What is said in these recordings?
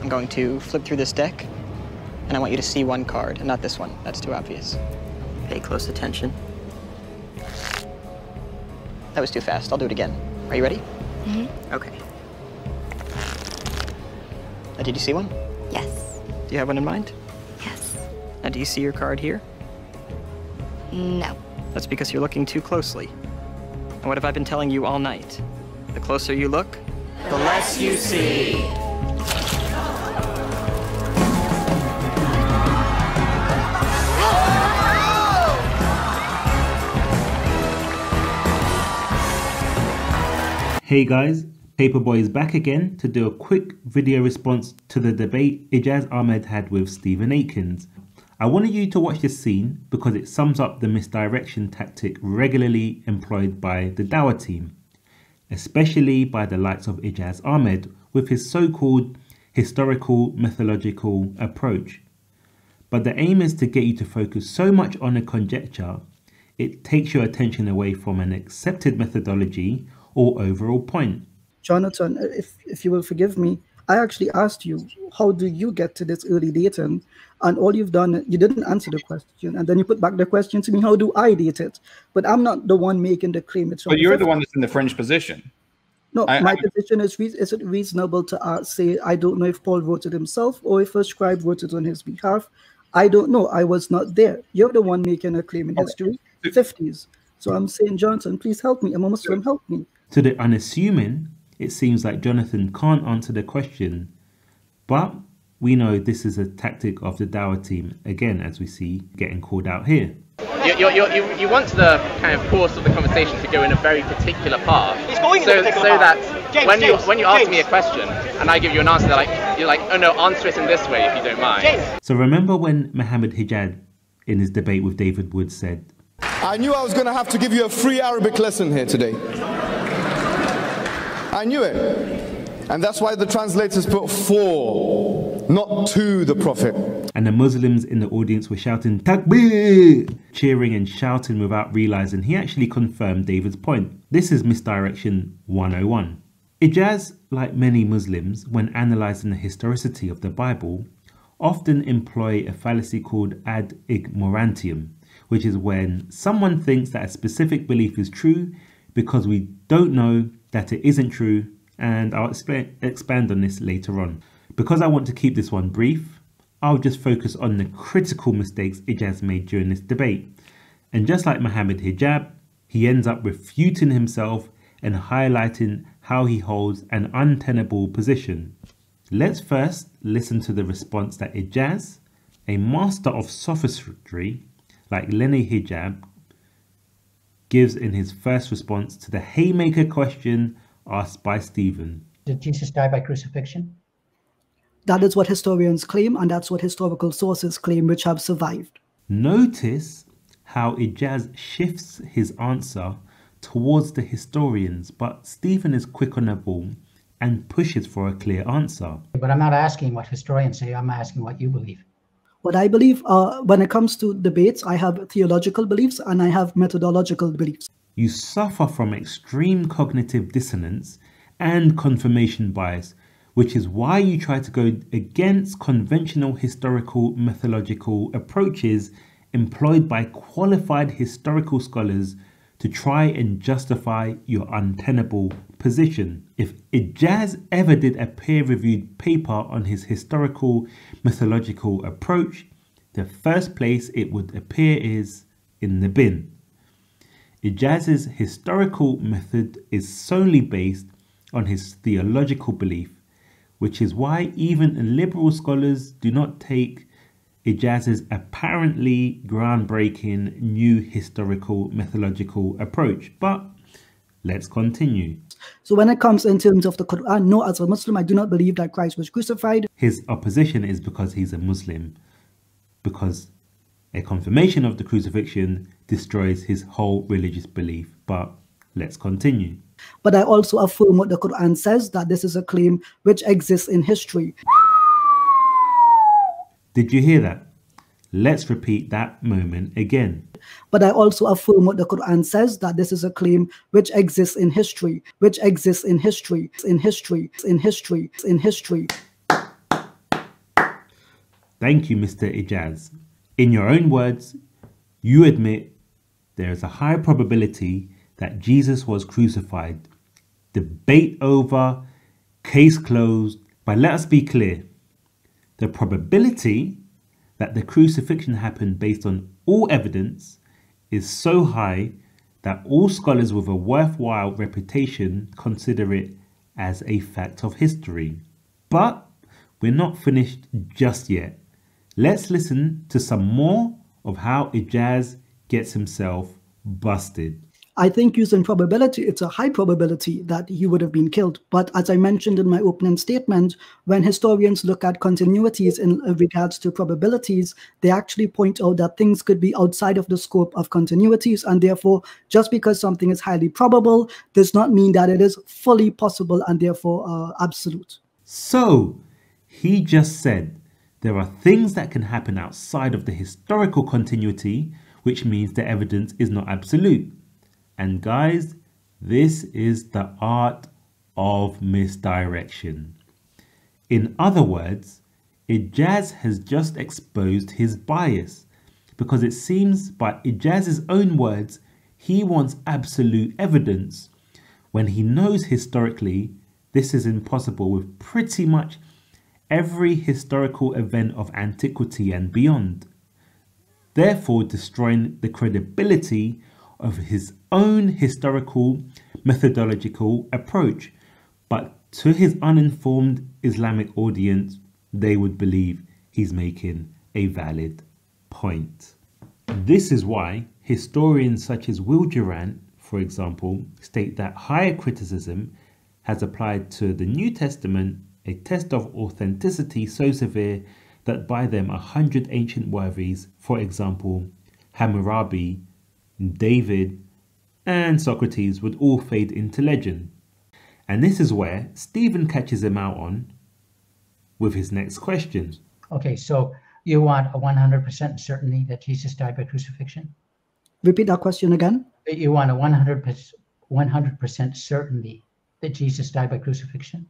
going to flip through this deck, and I want you to see one card, and not this one. That's too obvious. Pay close attention. That was too fast. I'll do it again. Are you ready? Mm-hmm. Okay. Did you see one? Yes. Do you have one in mind? Yes. Now, do you see your card here? No. That's because you're looking too closely. And what have I been telling you all night? The closer you look, the less you see. Hey guys, Paperboy is back again to do a quick video response to the debate Ijaz Ahmed had with Stephen Aikens. I wanted you to watch this scene because it sums up the misdirection tactic regularly employed by the Dawah team, especially by the likes of Ijaz Ahmed with his so-called historical methodological approach. But the aim is to get you to focus so much on a conjecture, it takes your attention away from an accepted methodology or overall point. Jonathan, if you will forgive me, I actually asked you, how do you get to this early dating? And all you've done, you didn't answer the question. And then you put back the question to me, how do I date it? But I'm not the one making the claim. It's but you're the one that's in the fringe position. No, my position is it reasonable to say, I don't know if Paul wrote it himself or if a scribe wrote it on his behalf. I don't know. I was not there. You're the one making a claim in history, 50s. So I'm saying, Jonathan, please help me. I'm a Muslim, help me. To the unassuming, it seems like Jonathan can't answer the question, but we know this is a tactic of the Dawah team, again, as we see getting called out here. You want the kind of course of the conversation to go in a very particular path, so that James, when you ask me a question and I give you an answer, you're like, oh no, answer it in this way if you don't mind. James. So remember when Mohammed Hijab in his debate with David Wood said, I knew I was going to have to give you a free Arabic lesson here today. I knew it. And that's why the translators put for, not to the Prophet. And the Muslims in the audience were shouting, Takbir! Cheering and shouting without realizing he actually confirmed David's point. This is misdirection 101. Ijaz, like many Muslims, when analysing the historicity of the Bible, often employ a fallacy called ad ignorantium, which is when someone thinks that a specific belief is true because we don't know that it isn't true, and I'll expand on this later on. Because I want to keep this one brief, I'll just focus on the critical mistakes Ijaz made during this debate. And just like Mohammed Hijab, he ends up refuting himself and highlighting how he holds an untenable position. Let's first listen to the response that Ijaz, a master of sophistry like Lenny Hijab, gives in his first response to the haymaker question asked by Stephen. Did Jesus die by crucifixion? That is what historians claim, and that's what historical sources claim which have survived. Notice how Ijaz shifts his answer towards the historians, but Stephen is quick on the ball and pushes for a clear answer. But I'm not asking what historians say, I'm asking what you believe. What I believe, when it comes to debates, I have theological beliefs and I have methodological beliefs. You suffer from extreme cognitive dissonance and confirmation bias, which is why you try to go against conventional historical methodological approaches employed by qualified historical scholars to try and justify your untenable position. If Ijaz ever did a peer-reviewed paper on his historical methodological approach, the first place it would appear is in the bin. Ijaz's historical method is solely based on his theological belief, which is why even liberal scholars do not take Ijaz's apparently groundbreaking new historical methodological approach. But let's continue. So when it comes in terms of the Quran, no, as a Muslim, I do not believe that Christ was crucified. His opposition is because he's a Muslim, because a confirmation of the crucifixion destroys his whole religious belief. But let's continue. But I also affirm what the Quran says, that this is a claim which exists in history. Did you hear that? Let's repeat that moment again. But I also affirm what the Quran says, that this is a claim which exists in history, which exists in history, in history, in history, in history. Thank you, Mr. Ijaz. In your own words, you admit there is a high probability that Jesus was crucified. Debate over, case closed. But let us be clear. The probability that the crucifixion happened based on all evidence is so high that all scholars with a worthwhile reputation consider it as a fact of history. But we're not finished just yet. Let's listen to some more of how Ijaz gets himself busted. I think using probability, it's a high probability that he would have been killed. But as I mentioned in my opening statement, when historians look at continuities in regards to probabilities, they actually point out that things could be outside of the scope of continuities. And therefore, just because something is highly probable does not mean that it is fully possible and therefore absolute. So, he just said there are things that can happen outside of the historical continuity, which means the evidence is not absolute. And guys, this is the art of misdirection. In other words, Ijaz has just exposed his bias, because it seems by Ijaz's own words, he wants absolute evidence when he knows historically this is impossible with pretty much every historical event of antiquity and beyond, therefore destroying the credibility of his own historical methodological approach. But to his uninformed Islamic audience, they would believe he's making a valid point. This is why historians such as Will Durant, for example, state that higher criticism has applied to the New Testament a test of authenticity so severe that by them 100 ancient worthies, for example, Hammurabi, David, and Socrates, would all fade into legend. And this is where Stephen catches him out on with his next question. Okay, so you want a 100% certainty that Jesus died by crucifixion? Repeat that question again. You want a 100% certainty that Jesus died by crucifixion?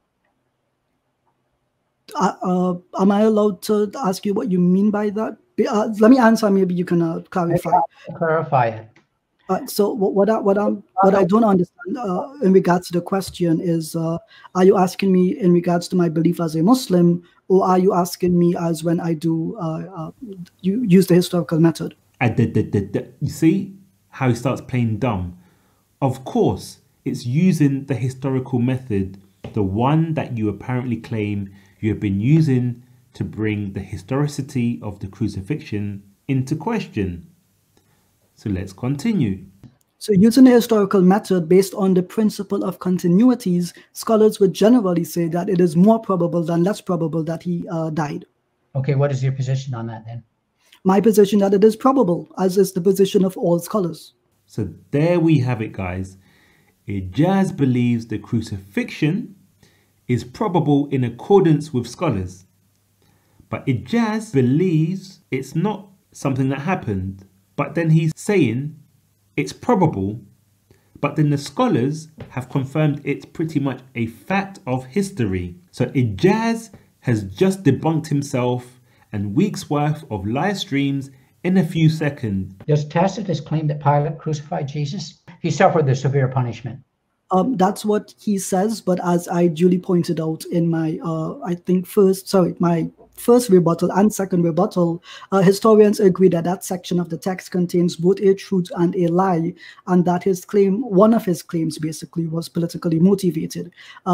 Am I allowed to ask you what you mean by that? Let me answer. Maybe you can clarify. Clarify it. So what I don't understand in regards to the question is, are you asking me in regards to my belief as a Muslim, or are you asking me as when I do you use the historical method? You see how he starts playing dumb? Of course, it's using the historical method, the one that you apparently claim you have been using to bring the historicity of the crucifixion into question. So let's continue. So using the historical method based on the principle of continuities, scholars would generally say that it is more probable than less probable that he died. Okay, what is your position on that then? My position that it is probable, as is the position of all scholars. So there we have it, guys. Ijaz believes the crucifixion is probable in accordance with scholars. But Ijaz believes it's not something that happened. But then he's saying it's probable. But then the scholars have confirmed it's pretty much a fact of history. So Ijaz has just debunked himself and weeks worth of live streams in a few seconds. Does Tacitus claim that Pilate crucified Jesus? He suffered the severe punishment. That's what he says, but as I duly pointed out in my, my first rebuttal and second rebuttal, historians agree that that section of the text contains both a truth and a lie, and that his claim, one of his claims basically, was politically motivated.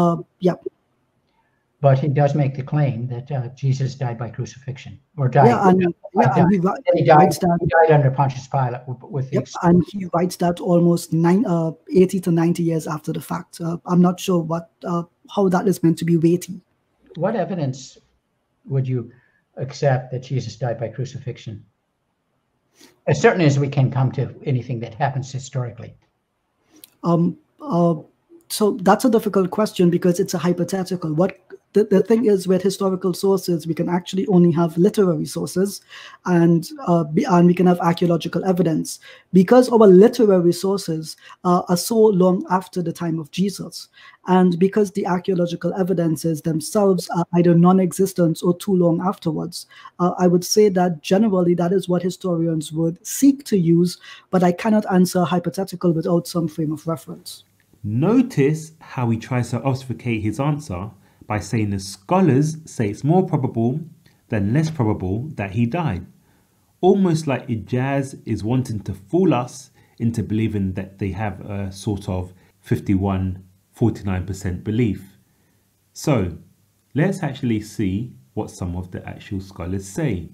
But he does make the claim that Jesus died by crucifixion, or died. He died under Pontius Pilate. And he writes that almost 80 to 90 years after the fact. I'm not sure how that is meant to be weighty. What evidence would you accept that Jesus died by crucifixion? As certain as we can come to anything that happens historically. So that's a difficult question because it's a hypothetical. What the thing is, with historical sources, we can actually only have literary sources, and we can have archaeological evidence, because our literary sources are so long after the time of Jesus, and because the archaeological evidences themselves are either non-existent or too long afterwards. I would say that generally that is what historians would seek to use, but I cannot answer a hypothetical without some frame of reference. Notice how he tries to obfuscate his answer by saying the scholars say it's more probable than less probable that he died. Almost like Ijaz is wanting to fool us into believing that they have a sort of 49% belief. So let's actually see what some of the actual scholars say.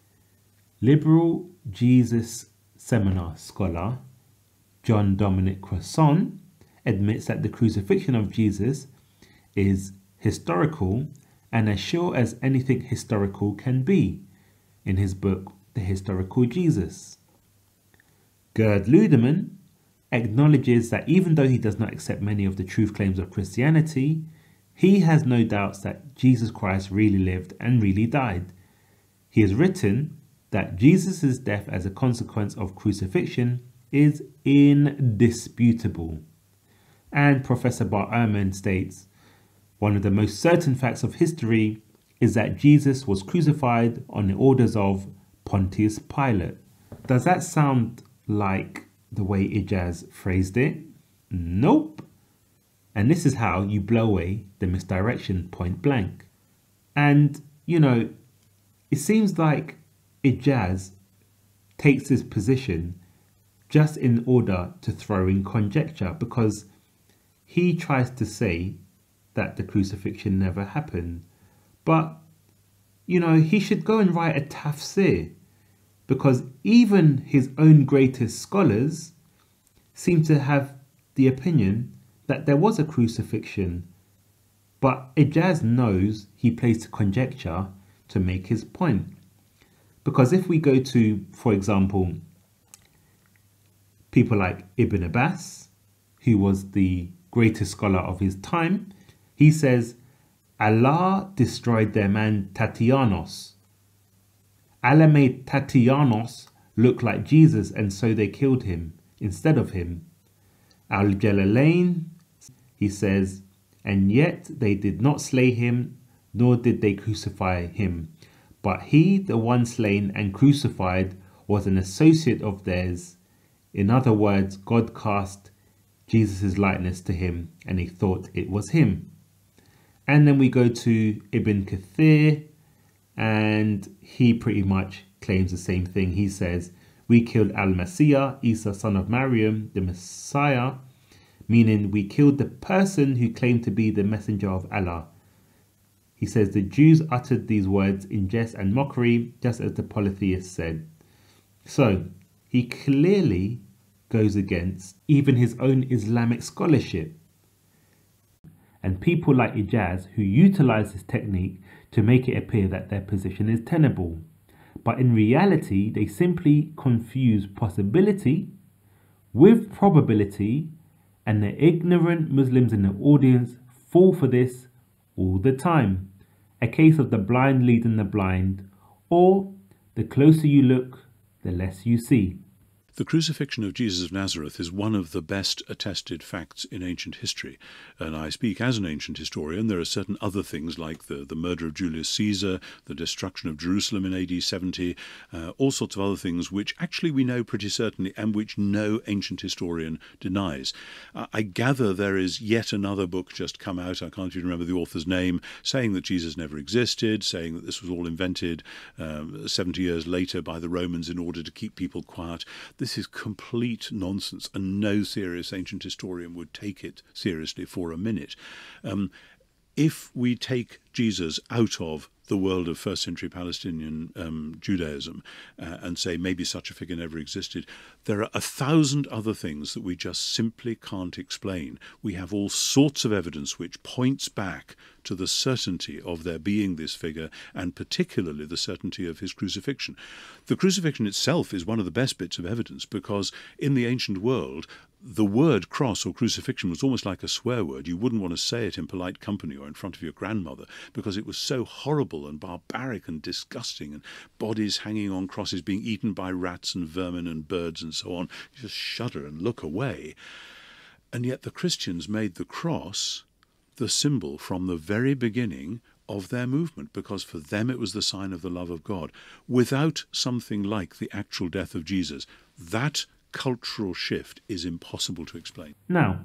Liberal Jesus Seminar scholar John Dominic Crossan admits that the crucifixion of Jesus is historical and as sure as anything historical can be, in his book The Historical Jesus. Gerd Ludemann acknowledges that even though he does not accept many of the truth claims of Christianity, he has no doubts that Jesus Christ really lived and really died. He has written that Jesus' death as a consequence of crucifixion is indisputable. And Professor Bart Ehrman states, one of the most certain facts of history is that Jesus was crucified on the orders of Pontius Pilate. Does that sound like the way Ijaz phrased it? Nope. And this is how you blow away the misdirection point blank. And, you know, it seems like Ijaz takes this position just in order to throw in conjecture, because he tries to say that the crucifixion never happened. But, you know, he should go and write a tafsir, because even his own greatest scholars seem to have the opinion that there was a crucifixion. But Ijaz knows he plays to conjecture to make his point. Because if we go to, for example, people like Ibn Abbas, who was the greatest scholar of his time, he says, Allah destroyed their man Tatianos. Allah made Tatianos look like Jesus, and so they killed him instead of him. Al-Jalalain, he says, and yet they did not slay him, nor did they crucify him. But he, the one slain and crucified, was an associate of theirs. In other words, God cast Jesus' likeness to him, and he thought it was him. And then we go to Ibn Kathir, and he pretty much claims the same thing. He says, we killed Al-Masih, Isa son of Maryam, the Messiah, meaning we killed the person who claimed to be the messenger of Allah. He says the Jews uttered these words in jest and mockery, just as the polytheists said. So he clearly goes against even his own Islamic scholarship. And people like Ijaz who utilize this technique to make it appear that their position is tenable. But in reality, they simply confuse possibility with probability, and the ignorant Muslims in the audience fall for this all the time. A case of the blind leading the blind, or the closer you look, the less you see. The crucifixion of Jesus of Nazareth is one of the best attested facts in ancient history. And I speak as an ancient historian. There are certain other things like the murder of Julius Caesar, the destruction of Jerusalem in AD 70, all sorts of other things which actually we know pretty certainly and which no ancient historian denies. I gather there is yet another book just come out, I can't even remember the author's name, saying that Jesus never existed, saying that this was all invented 70 years later by the Romans in order to keep people quiet. This is complete nonsense, and no serious ancient historian would take it seriously for a minute. If we take Jesus out of the world of first century Palestinian Judaism and say maybe such a figure never existed, there are 1,000 other things that we just simply can't explain. We have all sorts of evidence which points back to the certainty of there being this figure, and particularly the certainty of his crucifixion. The crucifixion itself is one of the best bits of evidence, because in the ancient world, the word cross or crucifixion was almost like a swear word. You wouldn't want to say it in polite company or in front of your grandmother, because it was so horrible and barbaric and disgusting, and bodies hanging on crosses being eaten by rats and vermin and birds and so on. You just shudder and look away. And yet the Christians made the cross the symbol from the very beginning of their movement, because for them it was the sign of the love of God. Without something like the actual death of Jesus, that cultural shift is impossible to explain. Now,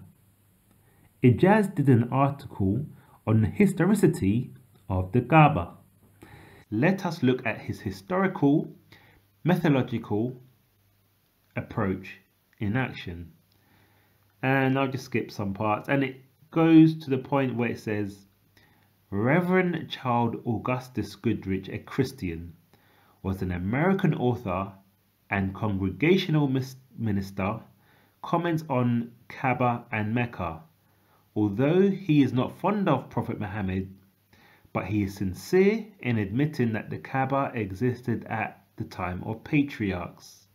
Ijaz did an article on the historicity of the Kaaba. Let us look at his historical, methodological approach in action. And I'll just skip some parts, and it goes to the point where it says, Reverend Charles Augustus Goodrich, a Christian, was an American author and congregational minister, comments on Kaaba and Mecca. Although he is not fond of Prophet Muhammad, but he is sincere in admitting that the Kaaba existed at the time of patriarchs.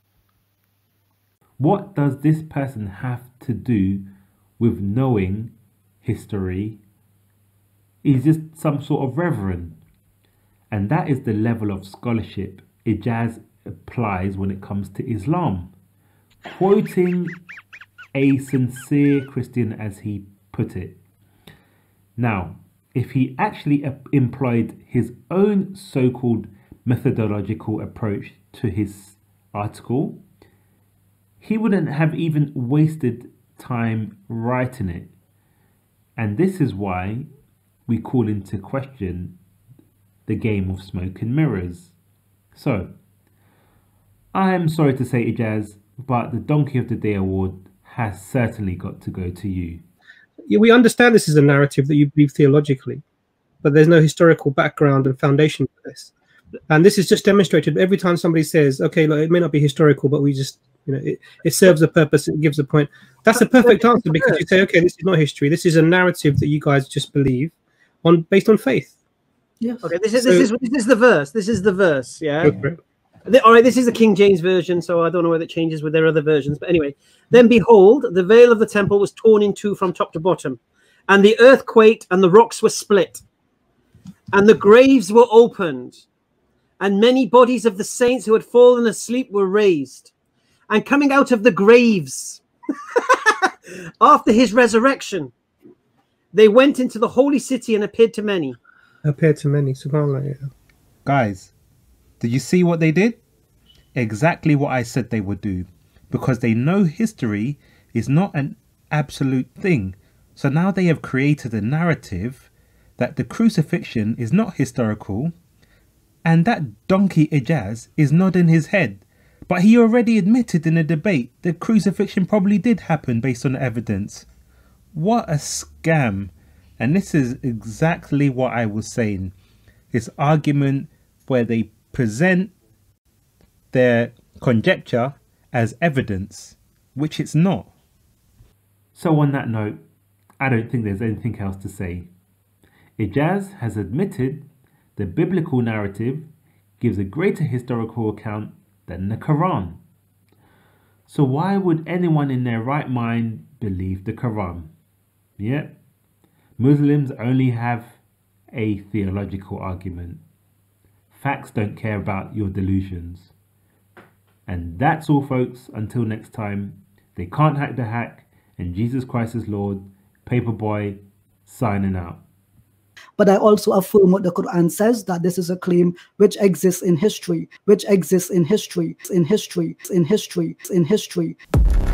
What does this person have to do with knowing history? He's just some sort of reverend. And that is the level of scholarship Ijaz applies when it comes to Islam. Quoting a sincere Christian, as he put it. Now, if he actually employed his own so-called methodological approach to his article, he wouldn't have even wasted time writing it. And this is why we call into question the game of smoke and mirrors. So, I am sorry to say, Ijaz, but the Donkey of the Day award has certainly got to go to you. Yeah, we understand this is a narrative that you believe theologically, but there's no historical background and foundation for this. And this is just demonstrated every time somebody says, okay, look, it may not be historical, but we just, you know, it serves a purpose, it gives a point. That's a perfect answer, because you say, okay, this is not history. This is a narrative that you guys just believe based on faith. Yeah. Okay, this is the verse. This is the verse, yeah? All right, this is the King James version, so I don't know whether it changes with their other versions. But anyway, then behold, the veil of the temple was torn in two from top to bottom, and the earth quaked, and the rocks were split, and the graves were opened, and many bodies of the saints who had fallen asleep were raised. And coming out of the graves after his resurrection, they went into the holy city and appeared to many. SubhanAllah. Yeah. Guys, do you see what they did? Exactly what I said they would do, because they know history is not an absolute thing. So now they have created a narrative that the crucifixion is not historical, and that donkey Ijaz is nodding his head. But he already admitted in a debate the crucifixion probably did happen based on evidence. What a scam. And this is exactly what I was saying. This argument where they present their conjecture as evidence, which it's not. So on that note, I don't think there's anything else to say. Ijaz has admitted the biblical narrative gives a greater historical account than the Quran. So why would anyone in their right mind believe the Quran? Yep, Muslims only have a theological argument. Facts don't care about your delusions. And that's all, folks. Until next time, they can't hack the hack, and Jesus Christ is Lord. Paperboy signing out. But I also affirm what the Quran says, that this is a claim which exists in history,